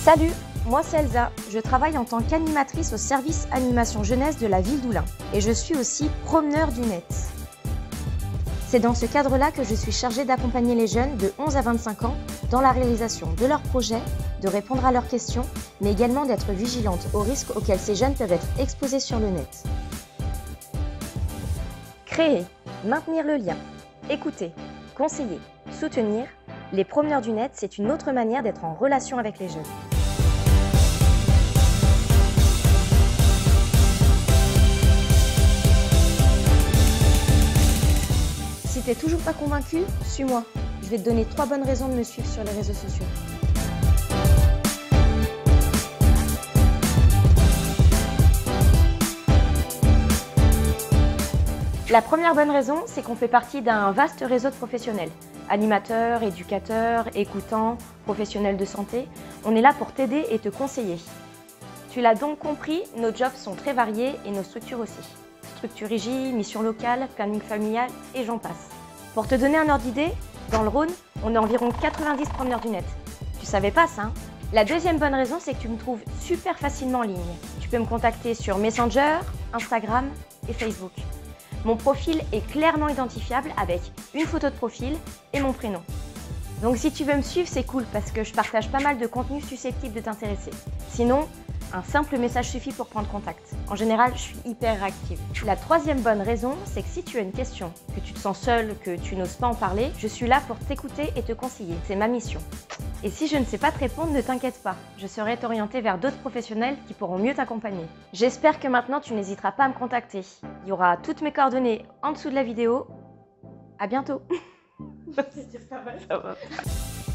Salut, moi c'est Elsa, je travaille en tant qu'animatrice au service animation jeunesse de la ville d'Oulin et je suis aussi promeneur du net. C'est dans ce cadre-là que je suis chargée d'accompagner les jeunes de 11 à 25 ans dans la réalisation de leurs projets, de répondre à leurs questions, mais également d'être vigilante aux risques auxquels ces jeunes peuvent être exposés sur le net. Créer, maintenir le lien, écouter, conseiller, soutenir, les promeneurs du net, c'est une autre manière d'être en relation avec les jeunes. Si t'es toujours pas convaincu, suis-moi. Je vais te donner 3 bonnes raisons de me suivre sur les réseaux sociaux. La première bonne raison, c'est qu'on fait partie d'un vaste réseau de professionnels. Animateurs, éducateurs, écoutants, professionnels de santé. On est là pour t'aider et te conseiller. Tu l'as donc compris, nos jobs sont très variés et nos structures aussi. Structure régie, mission locale, planning familial et j'en passe. Pour te donner un ordre d'idée, dans le Rhône, on est environ 90 promeneurs du net. Tu savais pas ça, hein? La deuxième bonne raison, c'est que tu me trouves super facilement en ligne. Tu peux me contacter sur Messenger, Instagram et Facebook. Mon profil est clairement identifiable avec une photo de profil et mon prénom. Donc si tu veux me suivre, c'est cool parce que je partage pas mal de contenu susceptible de t'intéresser. Sinon, un simple message suffit pour prendre contact. En général, je suis hyper réactive. La troisième bonne raison, c'est que si tu as une question, que tu te sens seule, que tu n'oses pas en parler, je suis là pour t'écouter et te conseiller. C'est ma mission. Et si je ne sais pas te répondre, ne t'inquiète pas. Je saurai t'orienter vers d'autres professionnels qui pourront mieux t'accompagner. J'espère que maintenant, tu n'hésiteras pas à me contacter. Il y aura toutes mes coordonnées en dessous de la vidéo. À bientôt. Ça va.